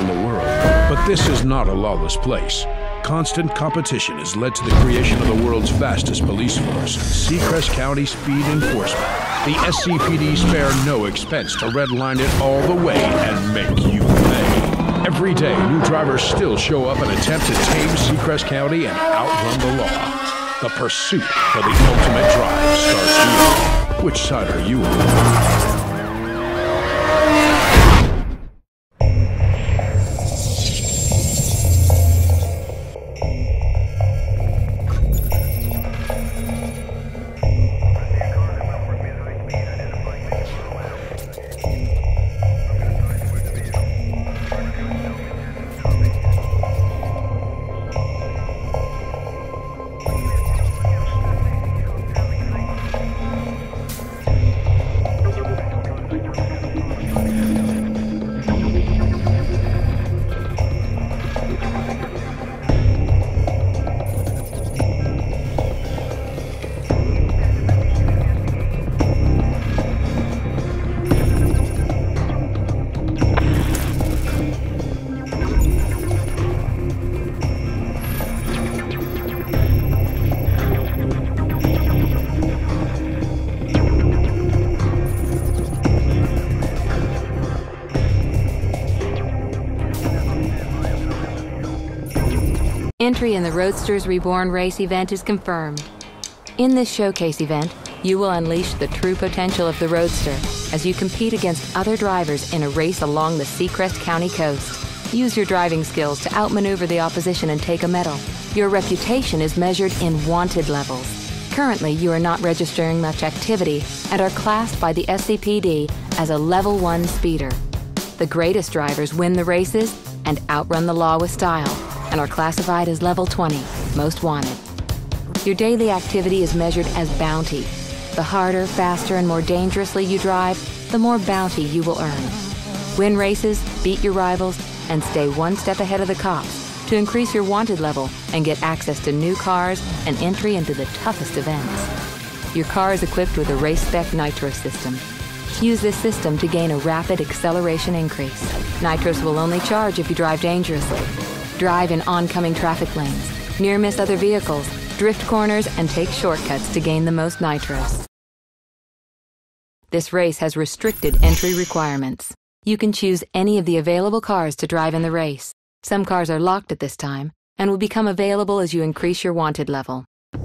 in the world, but this is not a lawless place. Constant competition has led to the creation of the world's fastest police force, Seacrest County Speed Enforcement. The SCPD spare no expense to redline it all the way and make you pay. Every day, new drivers still show up and attempt to tame Seacrest County and outrun the law. The pursuit for the ultimate drive starts here. Which side are you on? Entry in the Roadsters Reborn race event is confirmed. In this showcase event, you will unleash the true potential of the Roadster as you compete against other drivers in a race along the Seacrest County coast. Use your driving skills to outmaneuver the opposition and take a medal. Your reputation is measured in wanted levels. Currently, you are not registering much activity and are classed by the SCPD as a Level 1 speeder. The greatest drivers win the races and outrun the law with style, and are classified as Level 20, Most Wanted. Your daily activity is measured as bounty. The harder, faster, and more dangerously you drive, the more bounty you will earn. Win races, beat your rivals, and stay one step ahead of the cops to increase your wanted level and get access to new cars and entry into the toughest events. Your car is equipped with a race-spec nitro system. Use this system to gain a rapid acceleration increase. Nitros will only charge if you drive dangerously. Drive in oncoming traffic lanes, near-miss other vehicles, drift corners, and take shortcuts to gain the most nitros. This race has restricted entry requirements. You can choose any of the available cars to drive in the race. Some cars are locked at this time and will become available as you increase your wanted level.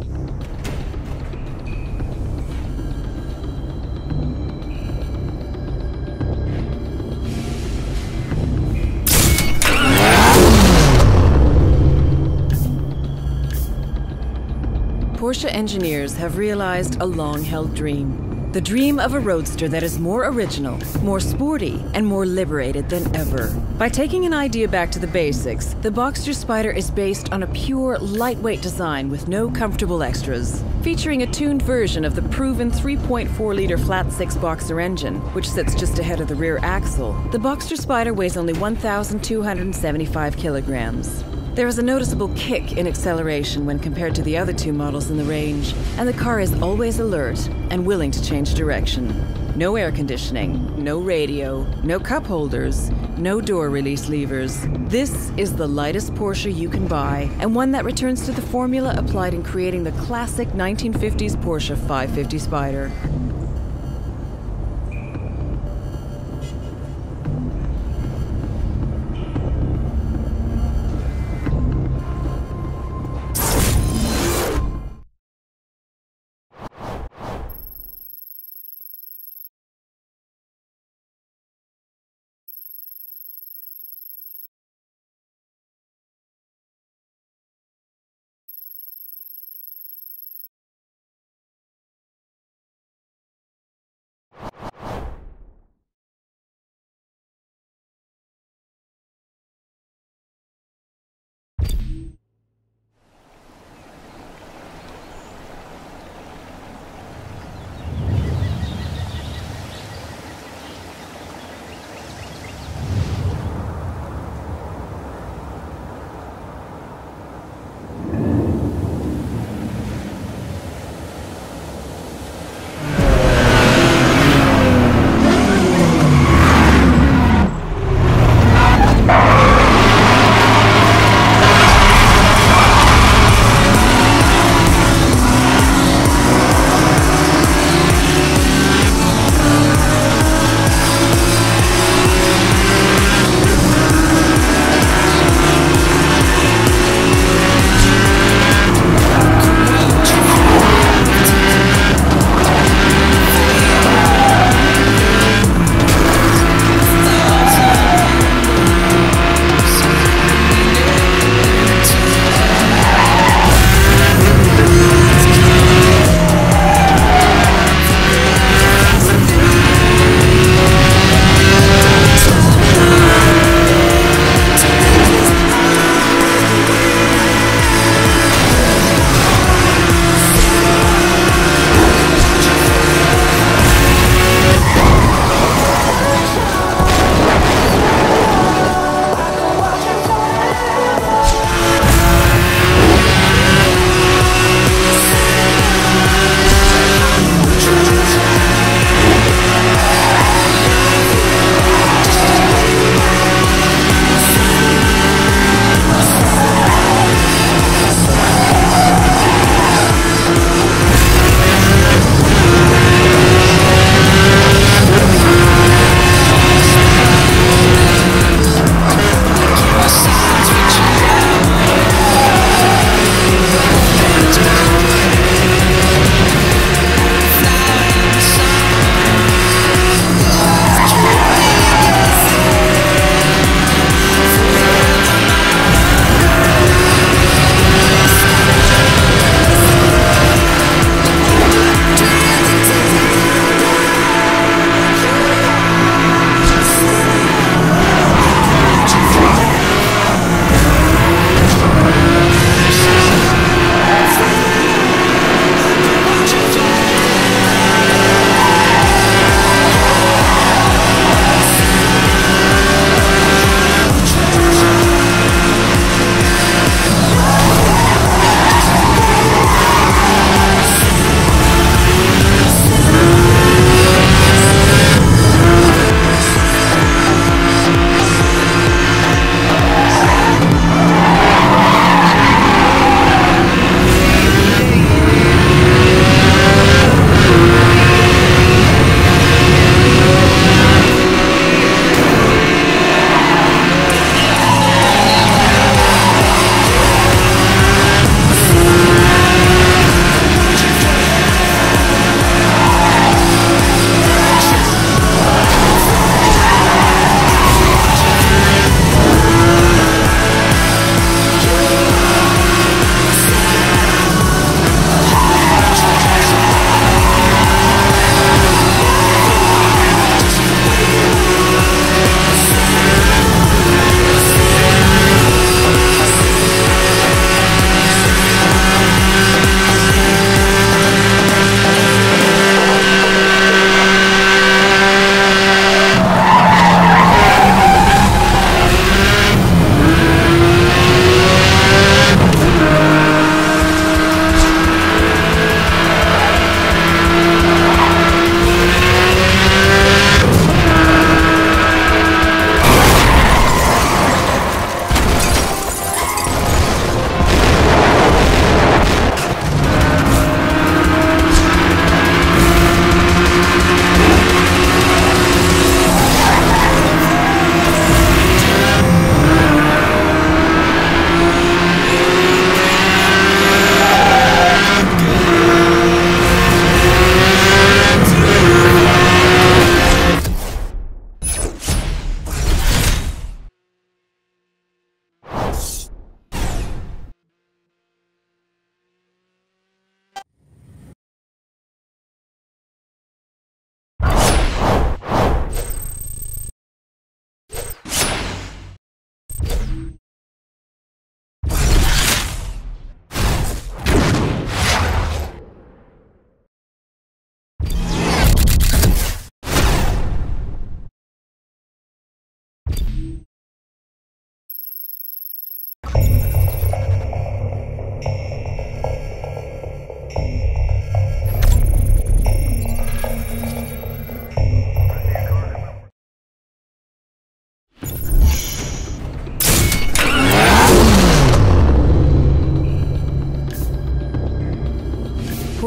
Porsche engineers have realized a long-held dream. The dream of a roadster that is more original, more sporty, and more liberated than ever. By taking an idea back to the basics, the Boxster Spyder is based on a pure, lightweight design with no comfortable extras. Featuring a tuned version of the proven 3.4-liter flat-six Boxer engine, which sits just ahead of the rear axle, the Boxster Spyder weighs only 1,275 kilograms. There is a noticeable kick in acceleration when compared to the other two models in the range, and the car is always alert and willing to change direction. No air conditioning, no radio, no cup holders, no door release levers. This is the lightest Porsche you can buy, and one that returns to the formula applied in creating the classic 1950s Porsche 550 Spyder.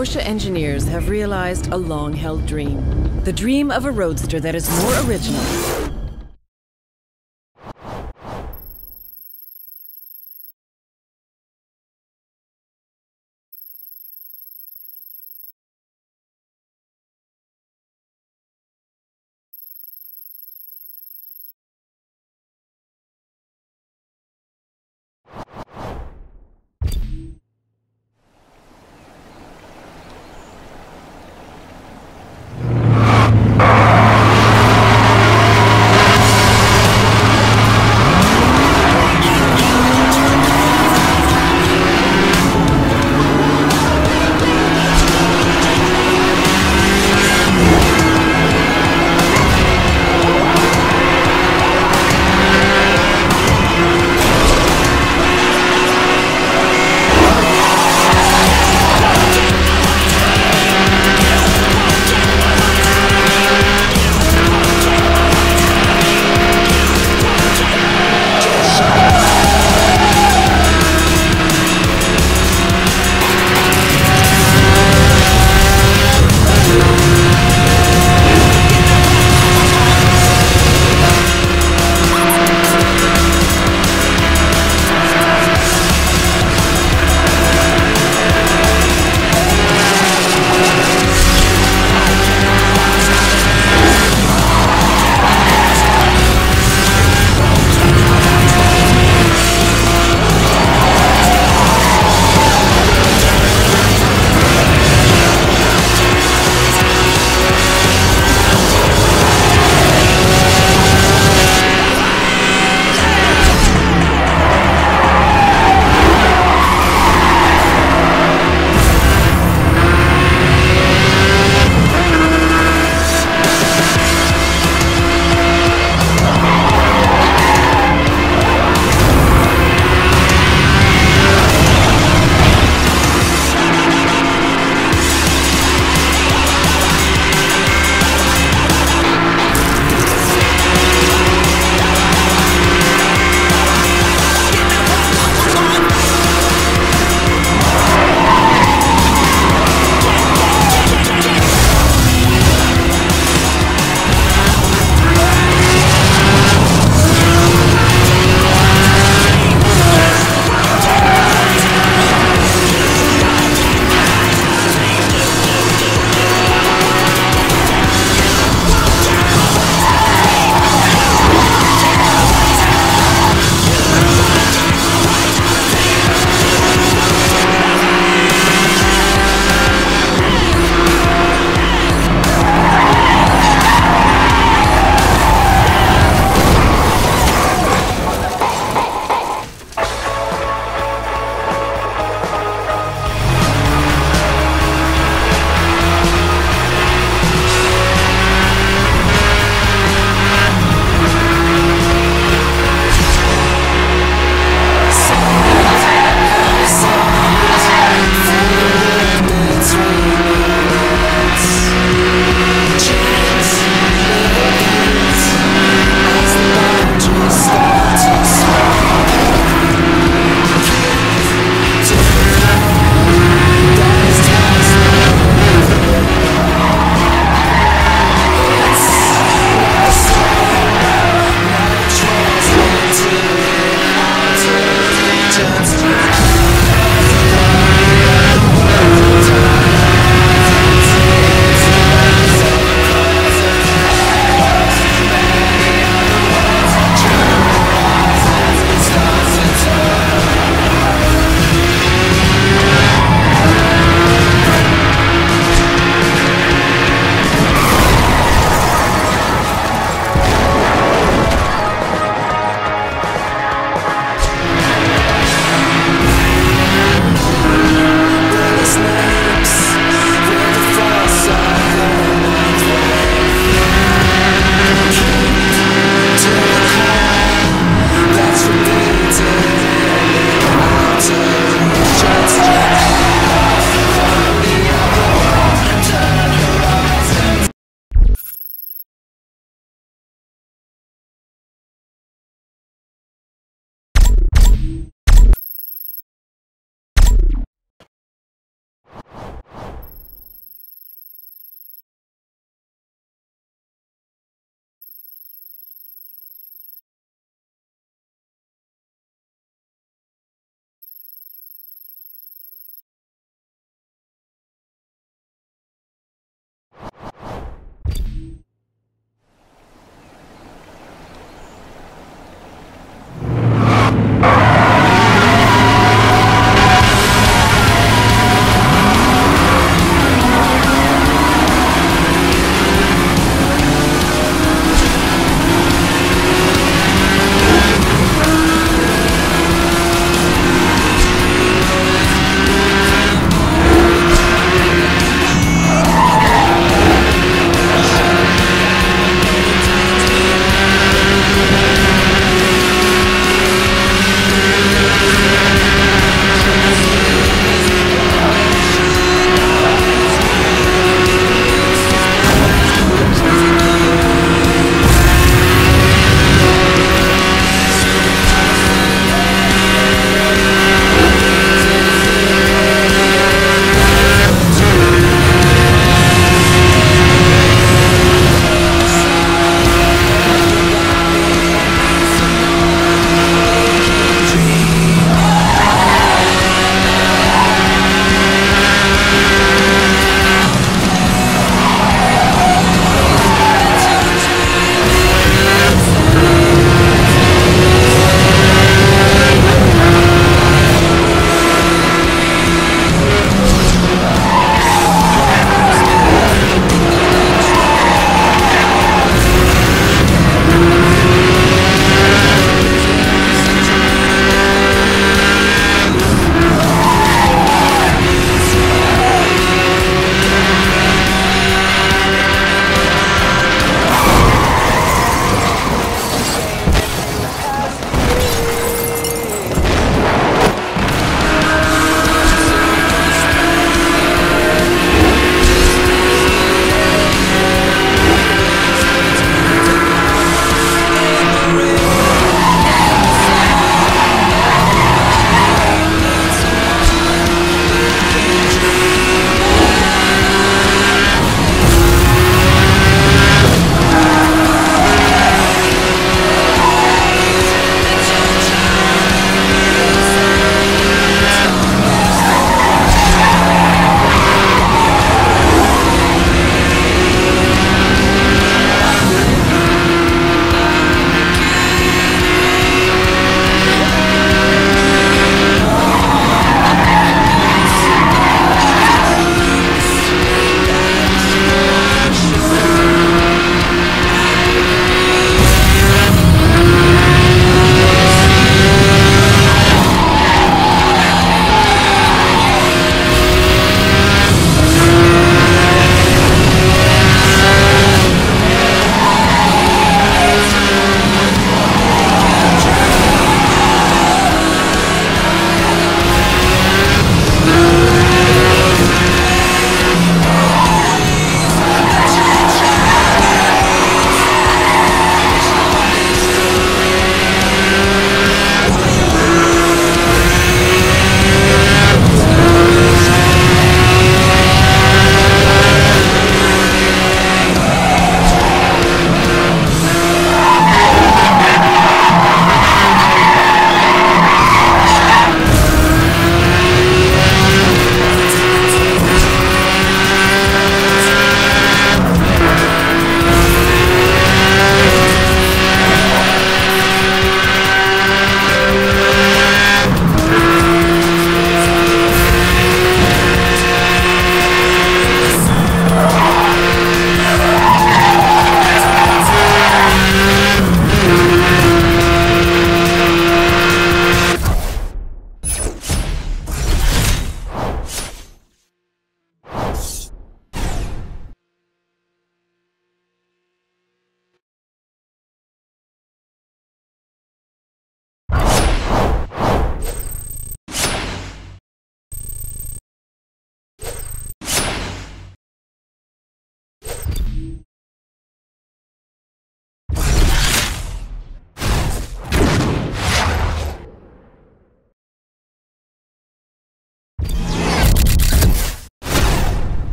Porsche engineers have realized a long-held dream. The dream of a roadster that is more original,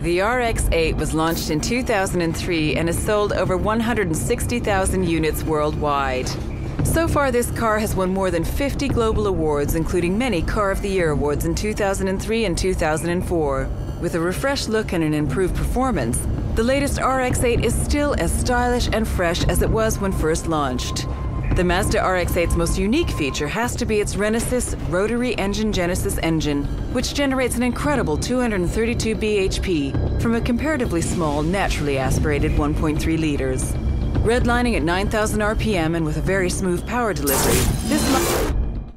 The RX-8 was launched in 2003 and has sold over 160,000 units worldwide. So far, this car has won more than 50 global awards, including many Car of the Year awards in 2003 and 2004. With a refreshed look and an improved performance, the latest RX-8 is still as stylish and fresh as it was when first launched. The Mazda RX-8's most unique feature has to be its Renesys rotary engine Genesis engine, which generates an incredible 232 bhp from a comparatively small, naturally aspirated 1.3 liters. Redlining at 9,000 RPM and with a very smooth power delivery, this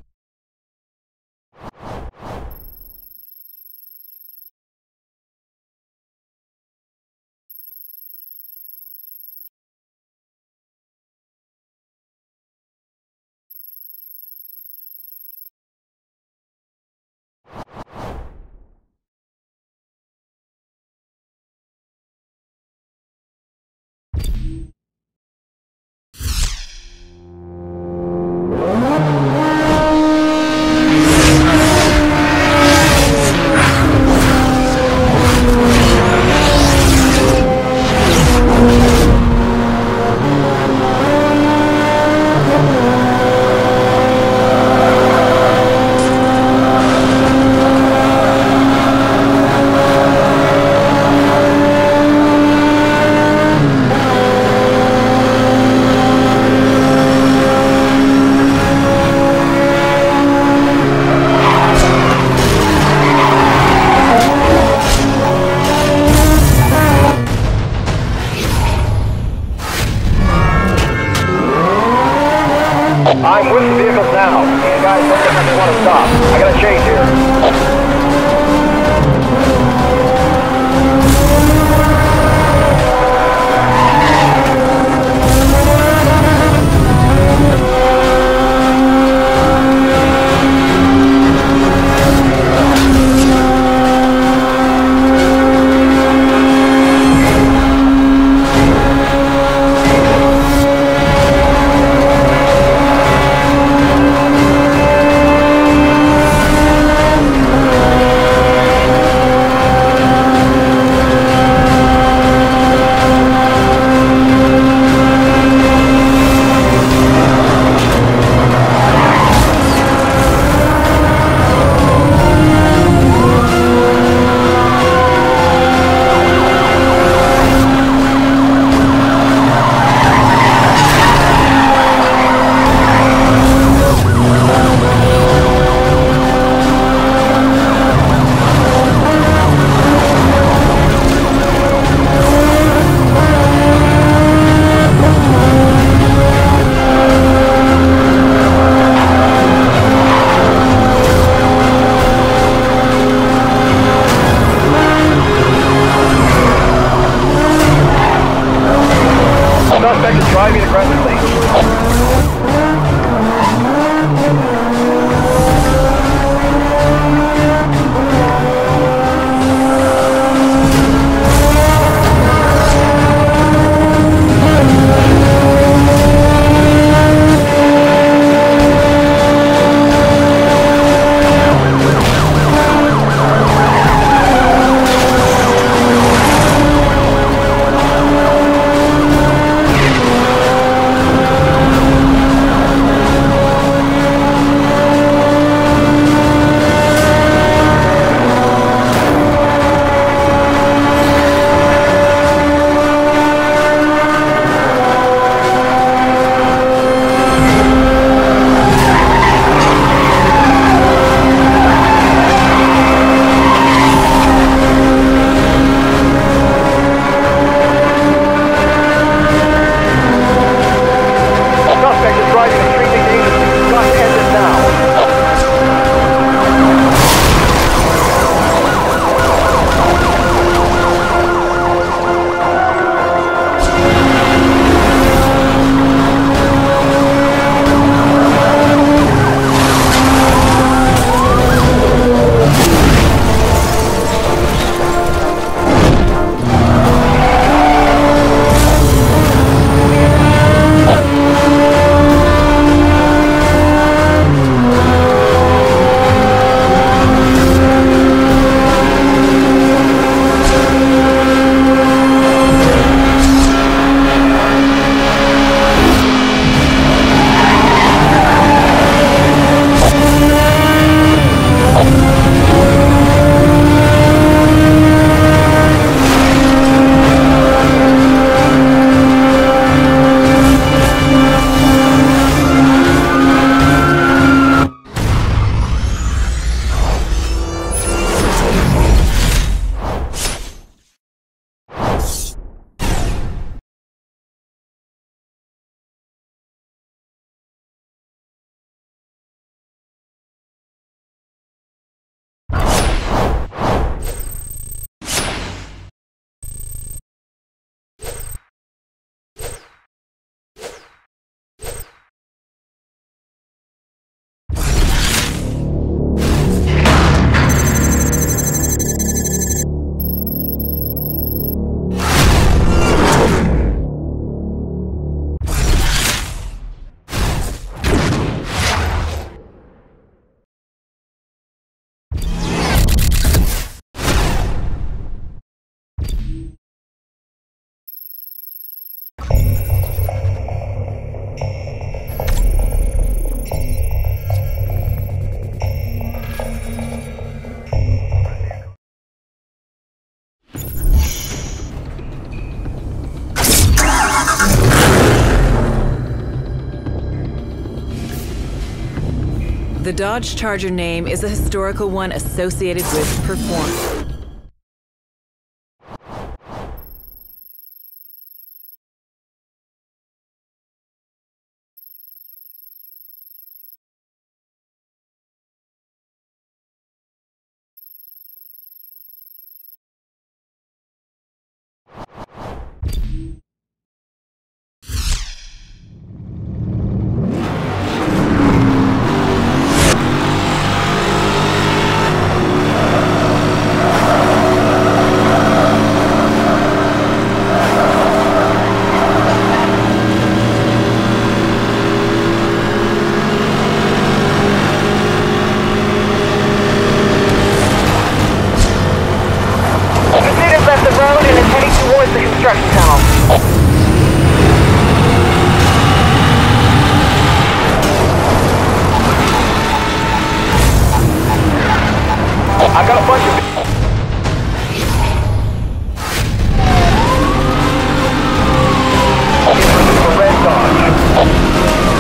I'm with the vehicles now. You guys look like you want to stop. I got a change here. The Dodge Charger name is a historical one associated with performance. I got a bunch of... Red Dodge.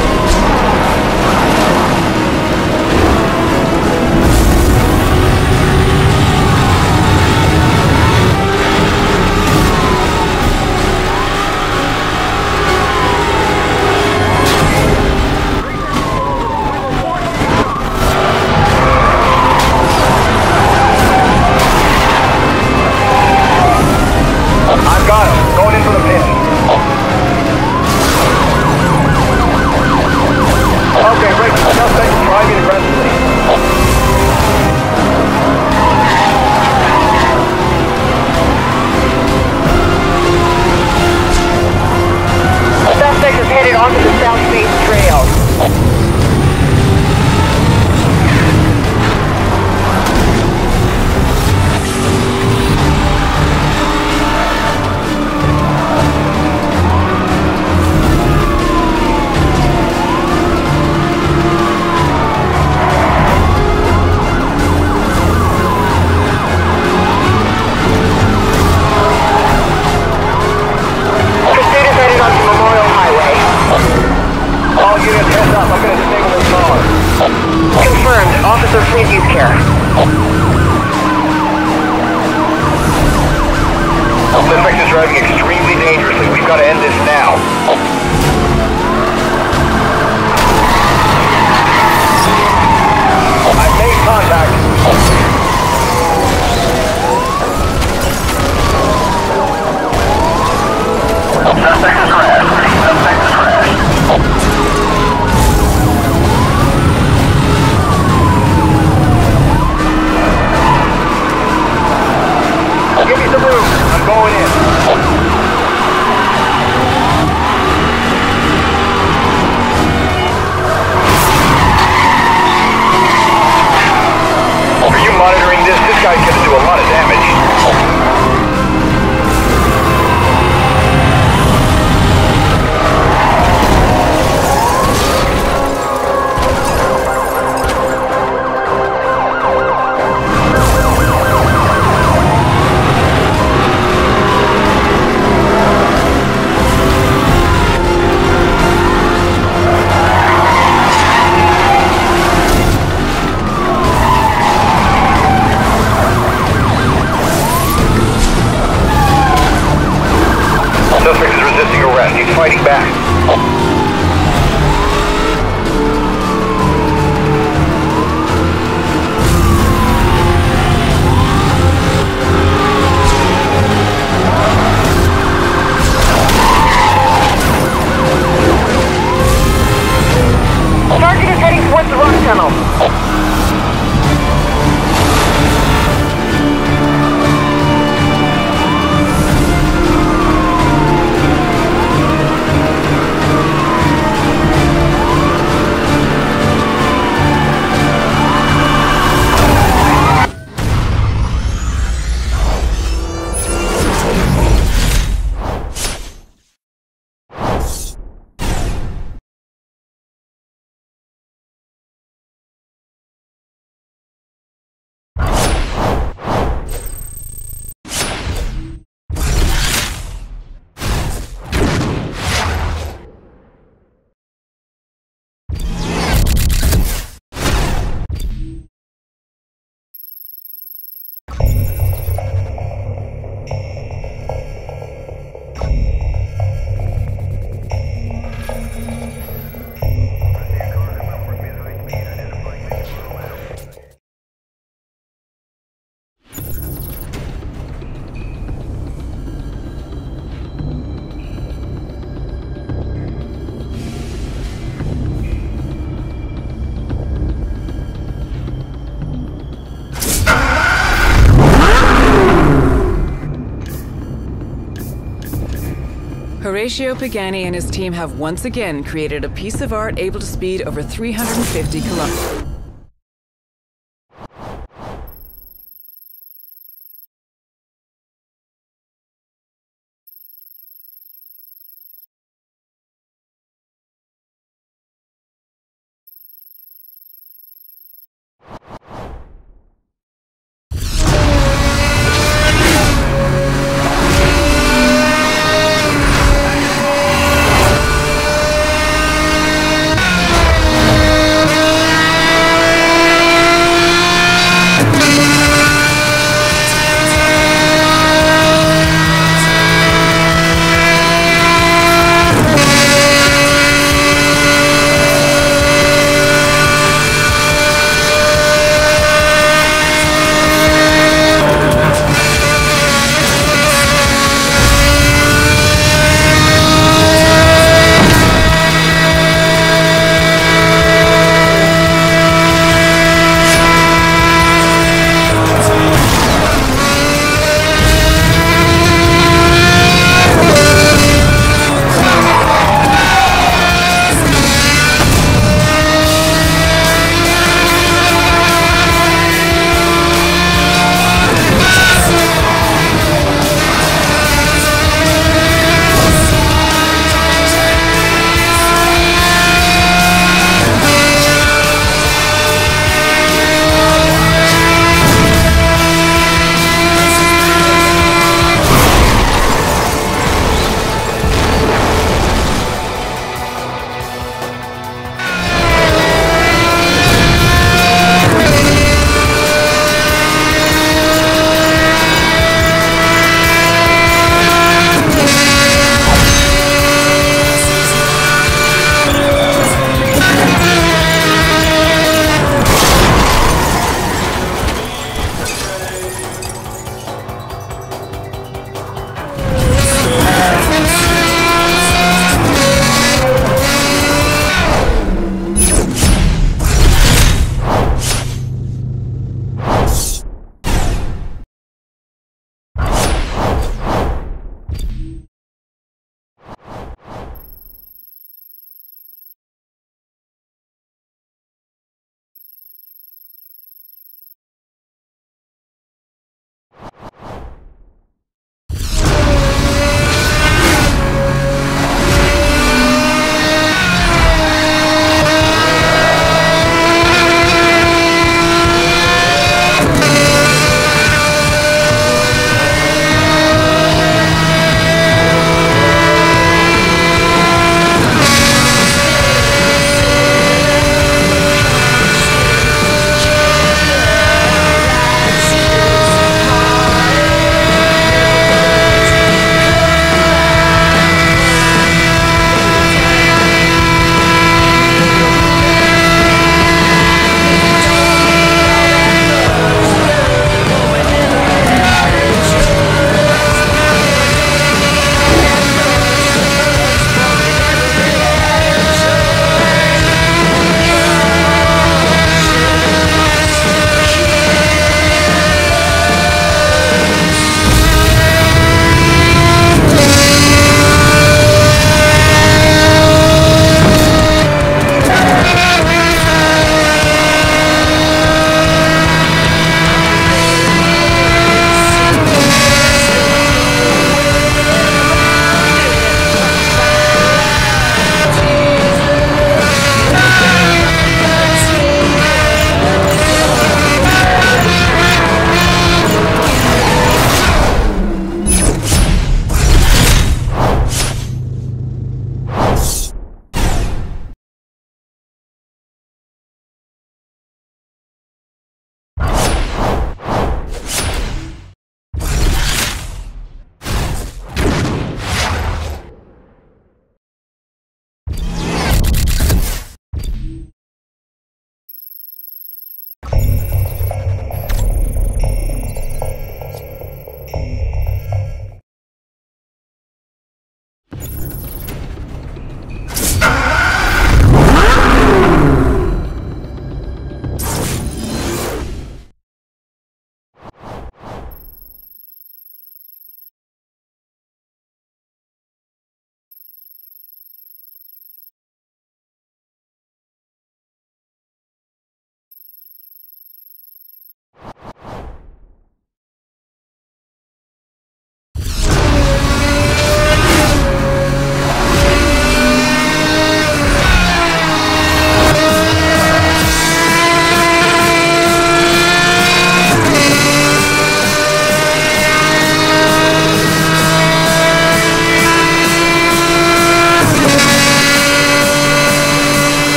Onto the South Face Trail. Confirmed. Officer, please use care. Suspect is driving extremely dangerously. We've got to end this now. I've made contact. Suspect has crashed. Suspect has crashed. Give me some room. I'm going in. Horatio Pagani and his team have once again created a piece of art able to speed over 350 kilometers.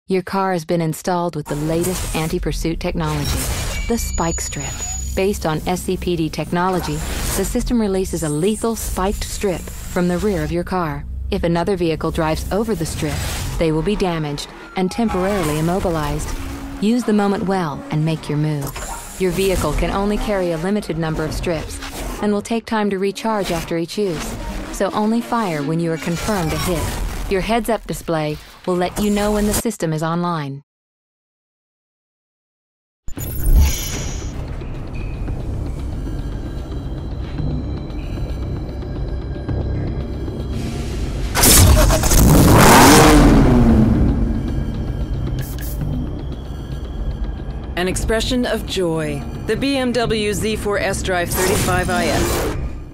Your car has been installed with the latest anti-pursuit technology, the Spike Strip. Based on SCPD technology, the system releases a lethal spiked strip from the rear of your car. If another vehicle drives over the strip, they will be damaged and temporarily immobilized. Use the moment well and make your move. Your vehicle can only carry a limited number of strips and will take time to recharge after each use, so only fire when you are confirmed a hit. Your heads-up display will let you know when the system is online. An expression of joy. The BMW Z4 S-Drive 35IS.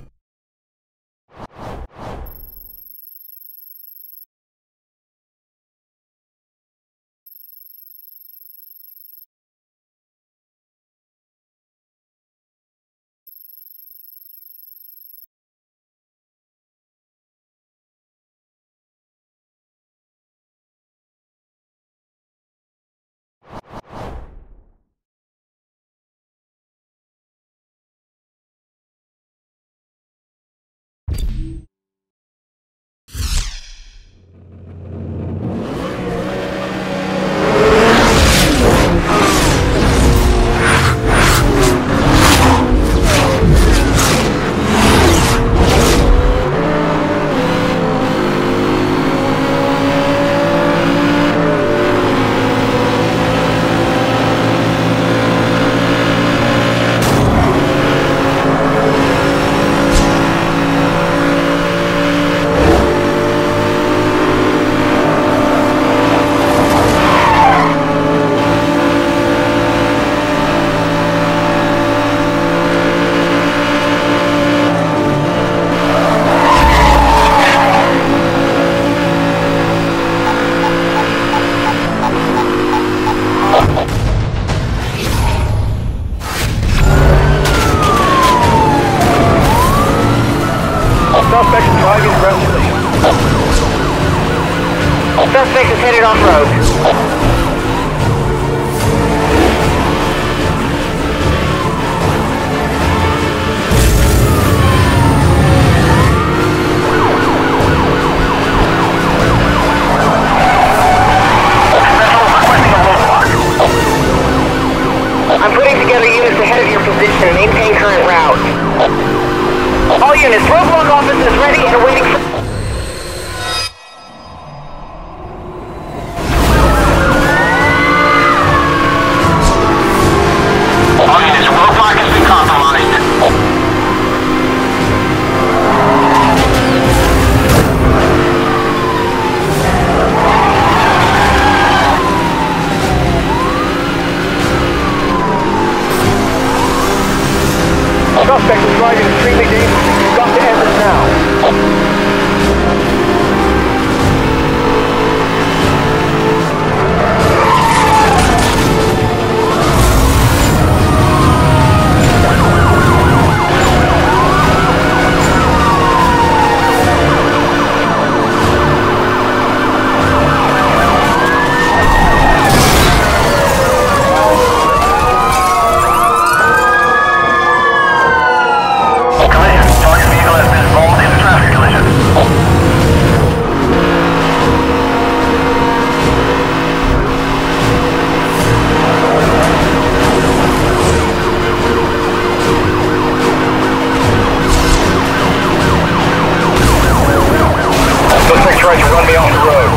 Suspect is driving aggressively. Suspect is headed off road. I'm putting together units ahead of your position. Maintain current route. All units, roadblock office is ready and awaiting for... All units, roadblock has been compromised. Suspect is driving extremely dangerously. You've got to end this now. Tried to run me off the road.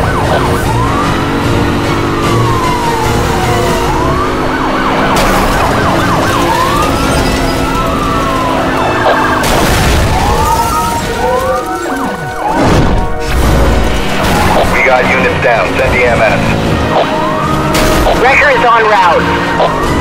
We got units down. Send EMS. Wrecker is en route.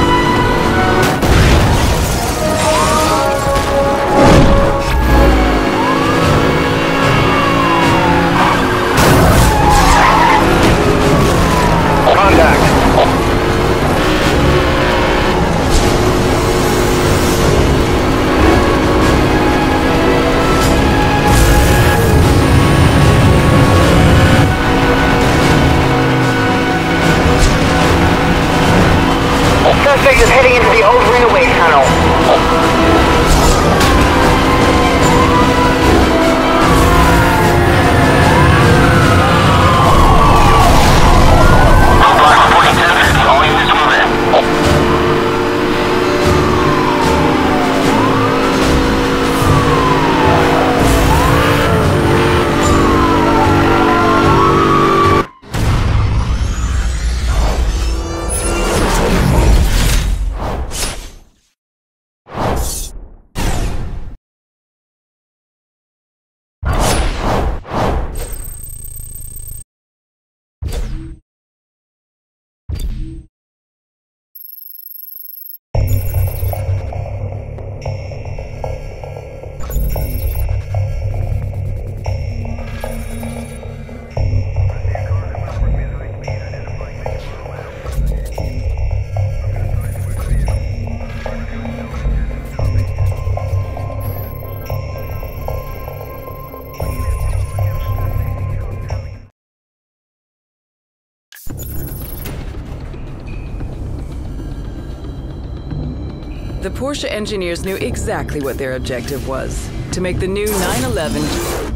The Porsche engineers knew exactly what their objective was: to make the new 911